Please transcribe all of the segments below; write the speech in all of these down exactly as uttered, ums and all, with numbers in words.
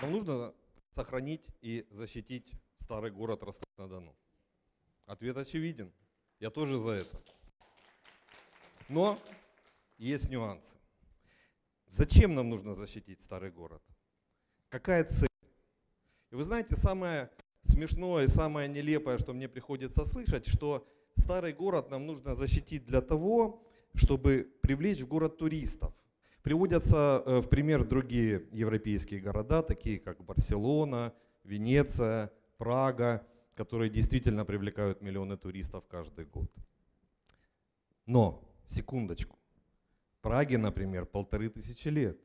Нам нужно сохранить и защитить старый город Ростов-на-Дону. Ответ очевиден. Я тоже за это. Но есть нюансы. Зачем нам нужно защитить старый город? Какая цель? И вы знаете, самое смешное и самое нелепое, что мне приходится слышать, что старый город нам нужно защитить для того, чтобы привлечь в город туристов. Приводятся в пример другие европейские города, такие как Барселона, Венеция, Прага, которые действительно привлекают миллионы туристов каждый год. Но, секундочку, Праге, например, полторы тысячи лет.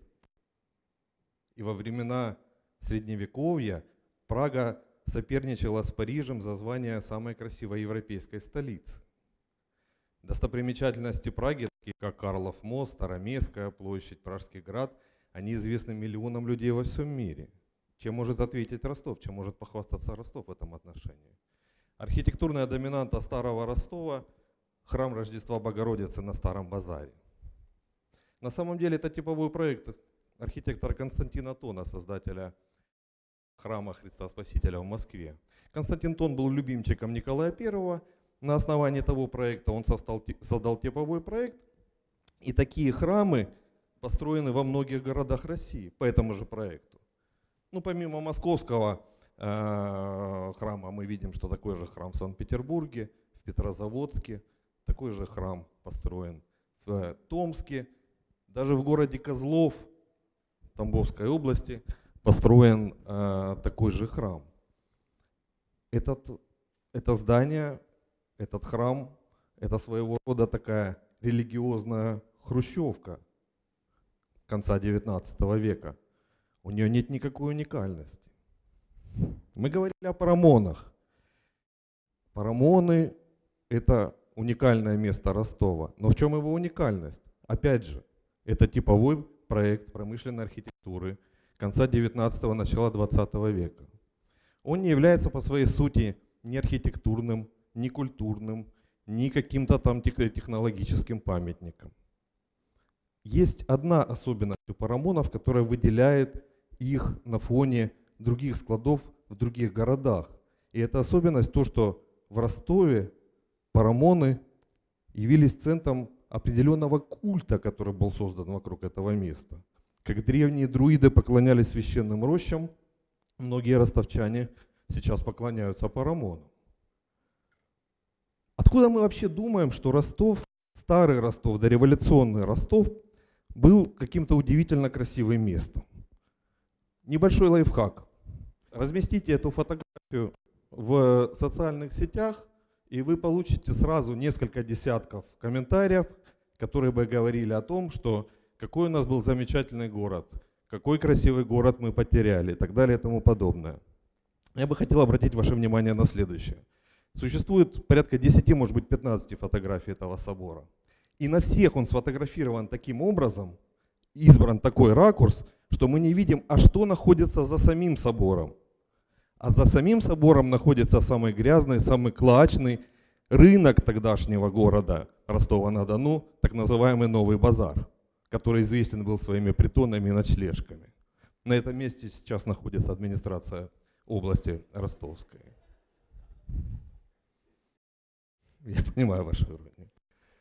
И во времена Средневековья Прага соперничала с Парижем за звание самой красивой европейской столицы. Достопримечательности Праги, такие как Карлов мост, Арамейская площадь, Пражский град, они известны миллионам людей во всем мире. Чем может ответить Ростов, чем может похвастаться Ростов в этом отношении? Архитектурная доминанта старого Ростова – храм Рождества Богородицы на Старом базаре. На самом деле это типовой проект архитектора Константина Тона, создателя храма Христа Спасителя в Москве. Константин Тон был любимчиком Николая Первого. На основании того проекта он создал, создал типовой проект. И такие храмы построены во многих городах России по этому же проекту. Ну, помимо московского э, храма мы видим, что такой же храм в Санкт-Петербурге, в Петрозаводске, такой же храм построен в Томске. Даже в городе Козлов Тамбовской области построен э, такой же храм. Этот, это здание, этот храм, это своего рода такая религиозная хрущевка конца девятнадцатого века. У нее нет никакой уникальности. Мы говорили о Парамонах. Парамоны – это уникальное место Ростова. Но в чем его уникальность? Опять же, это типовой проект промышленной архитектуры конца девятнадцатого, начала двадцатого века. Он не является по своей сути ни архитектурным, ни культурным, ни каким-то там технологическим памятником. Есть одна особенность у Парамонов, которая выделяет их на фоне других складов в других городах. И эта особенность то, что в Ростове Парамоны явились центром определенного культа, который был создан вокруг этого места. Как древние друиды поклонялись священным рощам, многие ростовчане сейчас поклоняются Парамонам. Откуда мы вообще думаем, что Ростов, старый Ростов, дореволюционный Ростов, был каким-то удивительно красивым местом? Небольшой лайфхак. Разместите эту фотографию в социальных сетях, и вы получите сразу несколько десятков комментариев, которые бы говорили о том, что какой у нас был замечательный город, какой красивый город мы потеряли и так далее и тому подобное. Я бы хотел обратить ваше внимание на следующее. Существует порядка десяти, может быть, пятнадцати фотографий этого собора. И на всех он сфотографирован таким образом, избран такой ракурс, что мы не видим, а что находится за самим собором. А за самим собором находится самый грязный, самый клоачный рынок тогдашнего города Ростова-на-Дону, так называемый Новый базар, который известен был своими притонами и ночлежками. На этом месте сейчас находится администрация области Ростовской. Я понимаю вашу иронию.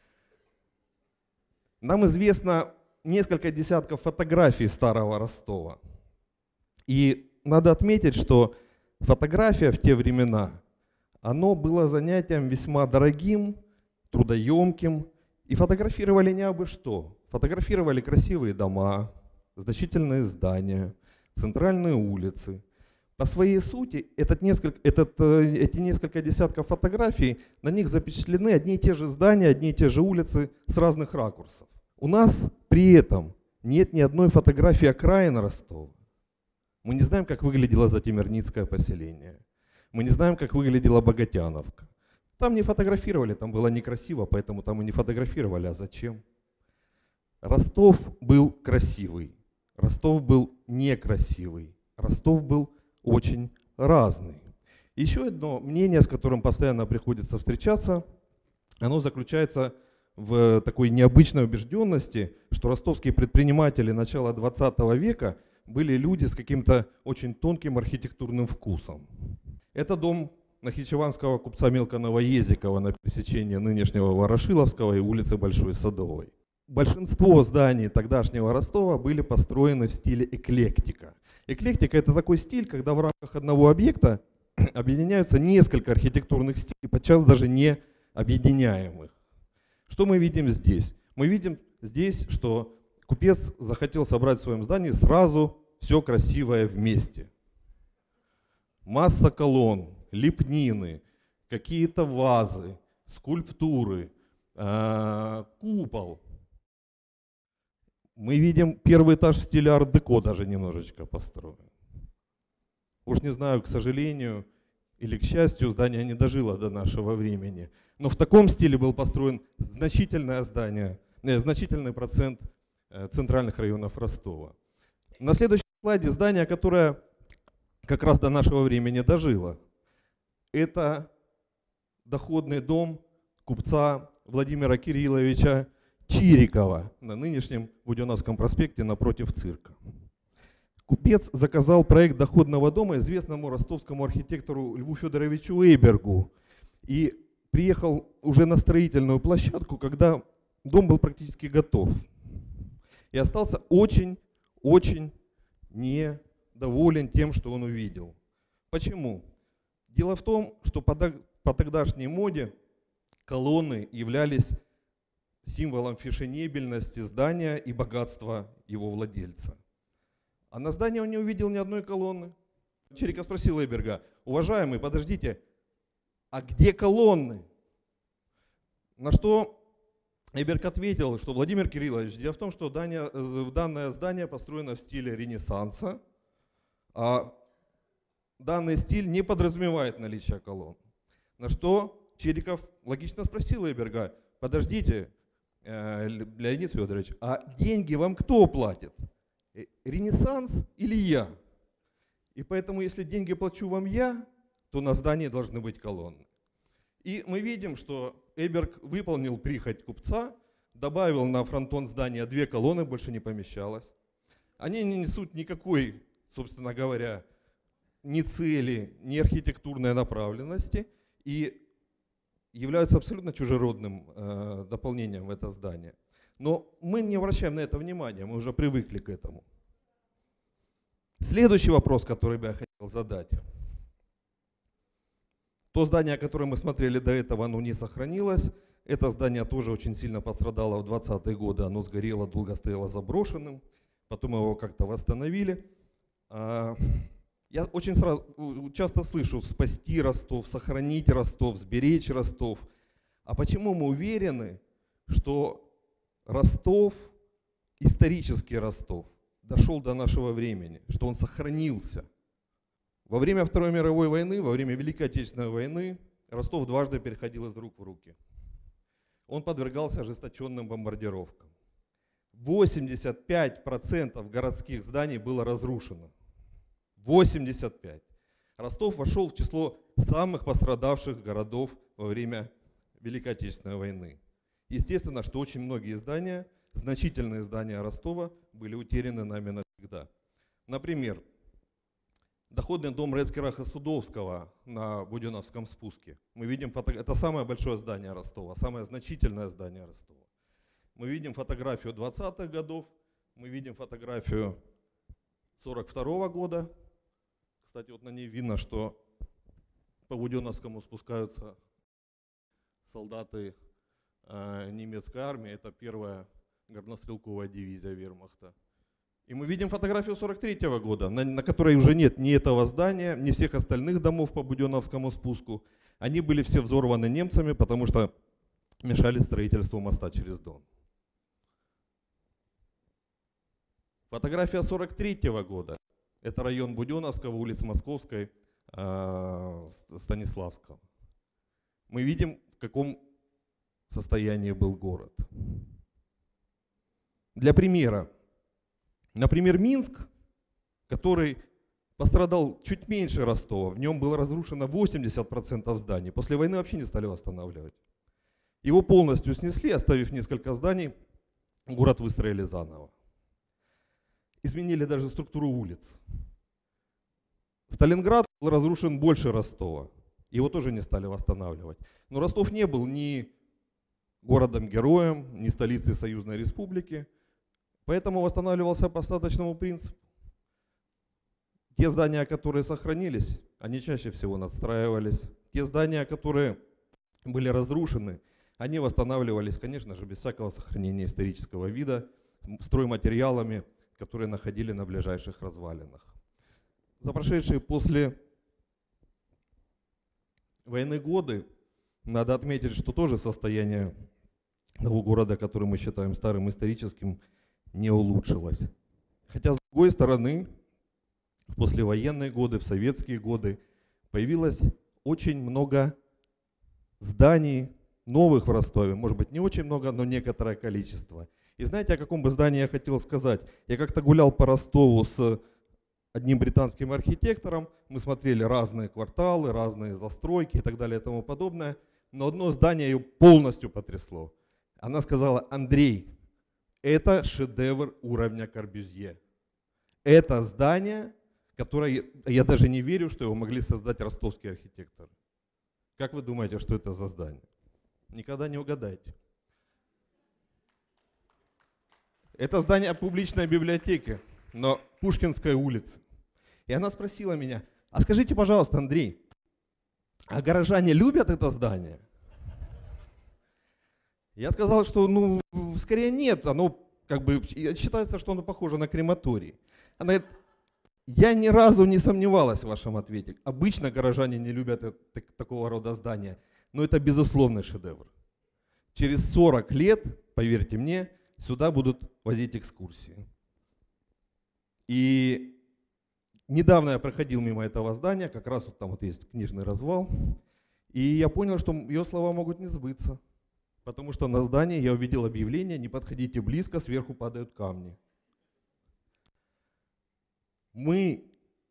Нам известно несколько десятков фотографий старого Ростова. И надо отметить, что фотография в те времена, оно было занятием весьма дорогим, трудоемким. И фотографировали не абы что. Фотографировали красивые дома, значительные здания, центральные улицы. По своей сути, этот несколько, этот, эти несколько десятков фотографий, на них запечатлены одни и те же здания, одни и те же улицы с разных ракурсов. У нас при этом нет ни одной фотографии окраин Ростова. Мы не знаем, как выглядело Затимирницкое поселение. Мы не знаем, как выглядела Богатяновка. Там не фотографировали, там было некрасиво, поэтому там и не фотографировали. А зачем? Ростов был красивый, Ростов был некрасивый, Ростов был очень разный. Еще одно мнение, с которым постоянно приходится встречаться, оно заключается в такой необычной убежденности, что ростовские предприниматели начала двадцатого века были люди с каким-то очень тонким архитектурным вкусом. Это дом нахичеванского купца Мелко-Новоезикова на пересечении нынешнего Ворошиловского и улицы Большой Садовой. Большинство зданий тогдашнего Ростова были построены в стиле эклектика. Эклектика – это такой стиль, когда в рамках одного объекта объединяются несколько архитектурных стилей, подчас даже не объединяемых. Что мы видим здесь? Мы видим здесь, что купец захотел собрать в своем здании сразу все красивое вместе. Масса колонн, лепнины, какие-то вазы, скульптуры, э, купол. Мы видим первый этаж в стиле арт-деко даже немножечко построен. Уж не знаю, к сожалению или к счастью, здание не дожило до нашего времени. Но в таком стиле был построен значительное здание, э, значительный процент э, центральных районов Ростова. На следующем слайде здание, которое как раз до нашего времени дожило. Это доходный дом купца Владимира Кирилловича Чирикова на нынешнем Буденновском проспекте напротив цирка. Купец заказал проект доходного дома известному ростовскому архитектору Льву Федоровичу Эйбергу и приехал уже на строительную площадку, когда дом был практически готов. И остался очень-очень недоволен тем, что он увидел. Почему? Дело в том, что по, по тогдашней моде колонны являлись символом фешенебельности здания и богатства его владельца. А на здании он не увидел ни одной колонны. Чириков спросил Эйберга: уважаемый, подождите, а где колонны? На что Эйберг ответил, что Владимир Кириллович, дело в том, что данное, данное здание построено в стиле Ренессанса, а данный стиль не подразумевает наличие колонн. На что Чириков логично спросил Эйберга: подождите, Леонид Федорович, а деньги вам кто платит? Ренессанс или я? И поэтому, если деньги плачу вам я, то на здании должны быть колонны. И мы видим, что Эйберг выполнил прихоть купца, добавил на фронтон здания две колонны, больше не помещалось. Они не несут никакой, собственно говоря, ни цели, ни архитектурной направленности и являются абсолютно чужеродным э, дополнением в это здание. Но мы не обращаем на это внимания, мы уже привыкли к этому. Следующий вопрос, который бы я хотел задать. То здание, которое мы смотрели до этого, оно не сохранилось. Это здание тоже очень сильно пострадало в двадцатые годы, оно сгорело, долго стояло заброшенным, потом его как-то восстановили. Я очень сразу, часто слышу: спасти Ростов, сохранить Ростов, сберечь Ростов. А почему мы уверены, что Ростов, исторический Ростов, дошел до нашего времени, что он сохранился? Во время Второй мировой войны, во время Великой Отечественной войны Ростов дважды переходил из рук в руки. Он подвергался ожесточенным бомбардировкам. восемьдесят пять процентов городских зданий было разрушено. восемьдесят пять процентов. Ростов вошел в число самых пострадавших городов во время Великой Отечественной войны. Естественно, что очень многие здания, значительные здания Ростова были утеряны нами навсегда. Например, доходный дом Рецкера-Судовского на Буденновском спуске. Мы видим фото... Это самое большое здание Ростова, самое значительное здание Ростова. Мы видим фотографию двадцатых годов, мы видим фотографию сорок второго года. Кстати, вот на ней видно, что по Буденновскому спускаются солдаты э, немецкой армии. Это первая горнострелковая дивизия вермахта. И мы видим фотографию сорок третьего года, на, на которой уже нет ни этого здания, ни всех остальных домов по Буденновскому спуску. Они были все взорваны немцами, потому что мешали строительству моста через Дон. Фотография сорок третьего года. Это район Буденновского, улиц Московской, э, Станиславского. Мы видим, в каком состоянии был город. Для примера. Например, Минск, который пострадал чуть меньше Ростова, в нем было разрушено восемьдесят процентов зданий. После войны вообще не стали восстанавливать. Его полностью снесли, оставив несколько зданий, город выстроили заново. изменили даже структуру улиц. Сталинград был разрушен больше Ростова. Его тоже не стали восстанавливать. Но Ростов не был ни городом-героем, ни столицей Союзной Республики. Поэтому восстанавливался по остаточному принципу. Те здания, которые сохранились, они чаще всего надстраивались. Те здания, которые были разрушены, они восстанавливались, конечно же, без всякого сохранения исторического вида, стройматериалами, которые находили на ближайших развалинах. За прошедшие после войны годы надо отметить, что тоже состояние того города, который мы считаем старым историческим, не улучшилось. Хотя, с другой стороны, в послевоенные годы, в советские годы появилось очень много зданий новых в Ростове. Может быть, не очень много, но некоторое количество. И знаете, о каком бы здании я хотел сказать? Я как-то гулял по Ростову с одним британским архитектором. Мы смотрели разные кварталы, разные застройки и так далее и тому подобное. Но одно здание ее полностью потрясло. Она сказала: Андрей, это шедевр уровня Корбюзье. Это здание, которое, я даже не верю, что его могли создать ростовские архитекторы. Как вы думаете, что это за здание? Никогда не угадаете. Это здание публичной библиотеки на Пушкинской улице. И она спросила меня: а скажите, пожалуйста, Андрей, а горожане любят это здание? Я сказал, что ну, скорее нет, оно как бы считается, что оно похоже на крематорий. Она говорит: я ни разу не сомневалась в вашем ответе. Обычно горожане не любят это, такого рода здания, но это безусловный шедевр. Через сорок лет, поверьте мне, сюда будут возить экскурсии. И недавно я проходил мимо этого здания, как раз вот там вот есть книжный развал, и я понял, что ее слова могут не сбыться. Потому что на здании я увидел объявление: не подходите близко, сверху падают камни. Мы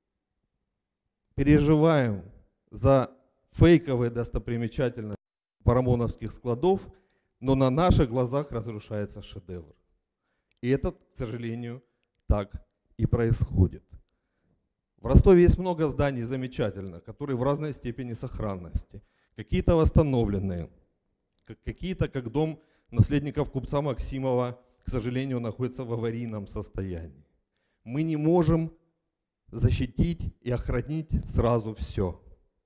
переживаем за фейковые достопримечательности парамоновских складов, но на наших глазах разрушается шедевр. И это, к сожалению, так и происходит. В Ростове есть много зданий замечательных, которые в разной степени сохранности. Какие-то восстановленные, какие-то, как дом наследников купца Максимова, к сожалению, находятся в аварийном состоянии. Мы не можем защитить и охранить сразу все.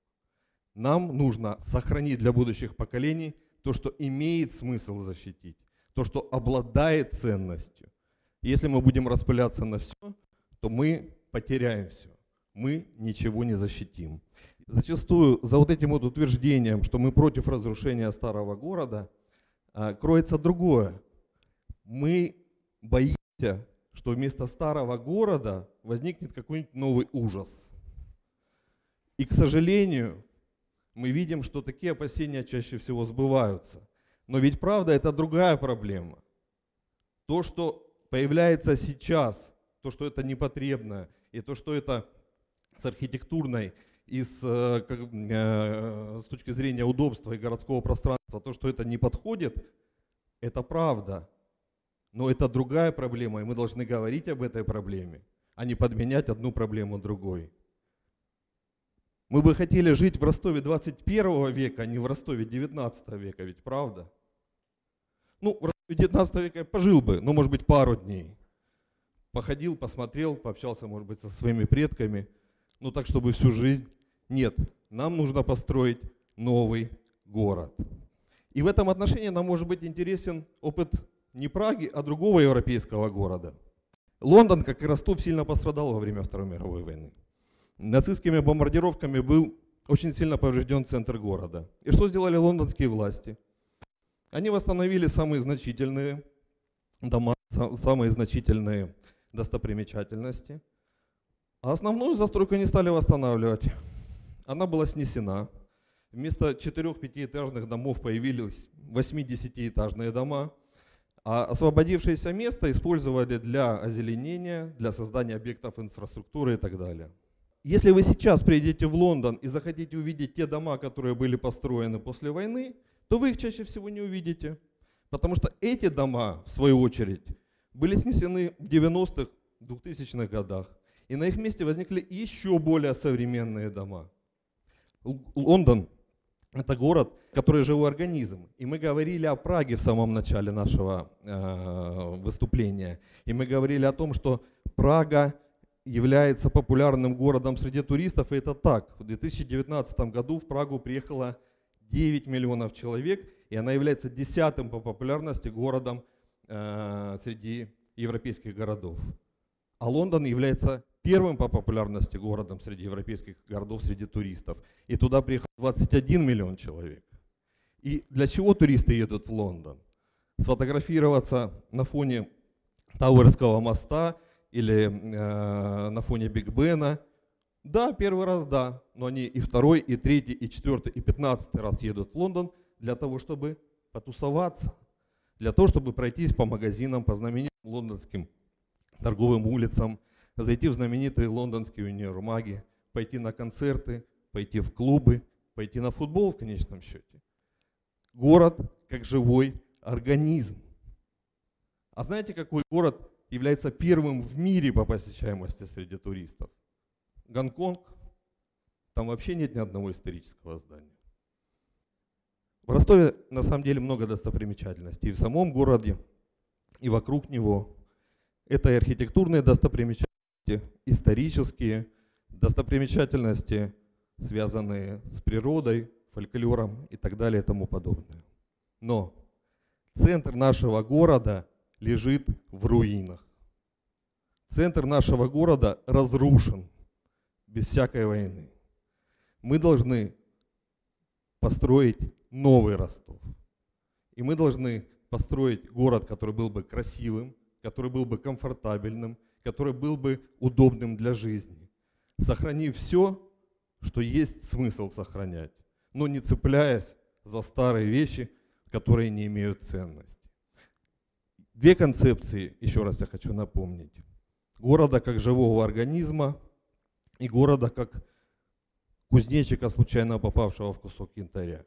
Нам нужно сохранить для будущих поколений то, что имеет смысл защитить, то, что обладает ценностью. Если мы будем распыляться на все, то мы потеряем все. Мы ничего не защитим. Зачастую за вот этим вот утверждением, что мы против разрушения старого города, кроется другое. Мы боимся, что вместо старого города возникнет какой-нибудь новый ужас. И, к сожалению, мы видим, что такие опасения чаще всего сбываются. Но ведь правда, это другая проблема. То, что появляется сейчас, то, что это непотребно, и то, что это с архитектурной и с, как, э, с точки зрения удобства и городского пространства, то, что это не подходит, это правда. Но это другая проблема, и мы должны говорить об этой проблеме, а не подменять одну проблему другой. Мы бы хотели жить в Ростове двадцать первого века, а не в Ростове девятнадцатого века, ведь правда? Ну, в Ростове девятнадцатого века я пожил бы, ну, может быть, пару дней. Походил, посмотрел, пообщался, может быть, со своими предками. Ну, так, чтобы всю жизнь. Нет, нам нужно построить новый город. И в этом отношении нам может быть интересен опыт не Праги, а другого европейского города. Лондон, как и Ростов, сильно пострадал во время Второй мировой войны. Нацистскими бомбардировками был очень сильно поврежден центр города. И что сделали лондонские власти? Они восстановили самые значительные дома, самые значительные достопримечательности. А основную застройку не стали восстанавливать. Она была снесена. Вместо четырех-пятиэтажных домов появились восьми-десятиэтажные дома. А освободившееся место использовали для озеленения, для создания объектов инфраструктуры и так далее. Если вы сейчас приедете в Лондон и захотите увидеть те дома, которые были построены после войны, то вы их чаще всего не увидите. Потому что эти дома, в свою очередь, были снесены в девяностых, двухтысячных годах, и на их месте возникли еще более современные дома. Л- Лондон – это город, который живой организм. И мы говорили о Праге в самом начале нашего э, выступления. И мы говорили о том, что Прага является популярным городом среди туристов, и это так. В две тысячи девятнадцатом году в Прагу приехало девять миллионов человек, и она является десятым по популярности городом э, среди европейских городов. А Лондон является первым по популярности городом среди европейских городов, среди туристов. И туда приехало двадцать один миллион человек. И для чего туристы едут в Лондон? Сфотографироваться на фоне Тауэрского моста или э, на фоне Биг Бена. Да, первый раз да, но они и второй, и третий, и четвертый, и пятнадцатый раз едут в Лондон для того, чтобы потусоваться, для того, чтобы пройтись по магазинам, по знаменитым лондонским торговым улицам, зайти в знаменитые лондонские универмаги, пойти на концерты, пойти в клубы, пойти на футбол в конечном счете. Город как живой организм. А знаете, какой город является первым в мире по посещаемости среди туристов? Гонконг. Там вообще нет ни одного исторического здания. В Ростове на самом деле много достопримечательностей и в самом городе, и вокруг него. Это и архитектурные достопримечательности, исторические достопримечательности, связанные с природой, фольклором и так далее и тому подобное. Но центр нашего города лежит в руинах. Центр нашего города разрушен без всякой войны. Мы должны построить новый Ростов. И мы должны построить город, который был бы красивым, который был бы комфортабельным, который был бы удобным для жизни, сохранив все, что есть смысл сохранять, но не цепляясь за старые вещи, которые не имеют ценности. Две концепции, еще раз я хочу напомнить. Города как живого организма и города как кузнечика, случайно попавшего в кусок янтаря.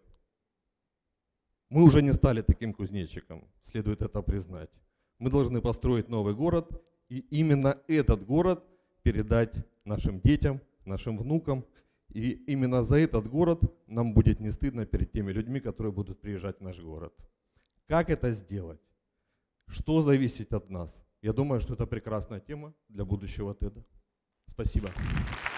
Мы уже не стали таким кузнечиком, следует это признать. Мы должны построить новый город, и именно этот город передать нашим детям, нашим внукам. И именно за этот город нам будет не стыдно перед теми людьми, которые будут приезжать в наш город. Как это сделать? Что зависит от нас? Я думаю, что это прекрасная тема для будущего ТЭДа. Спасибо.